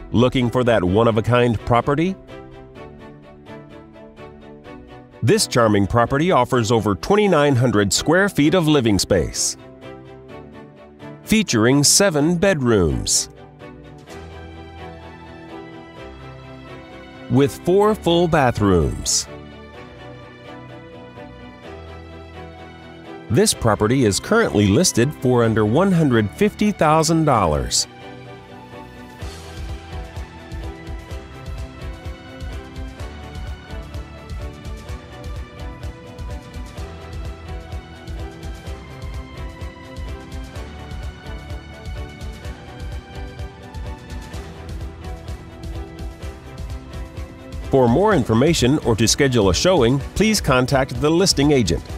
Looking for that one-of-a-kind property? This charming property offers over 2,900 square feet of living space, featuring 7 bedrooms, with 4 full bathrooms. This property is currently listed for under $150,000. For more information or to schedule a showing, please contact the listing agent.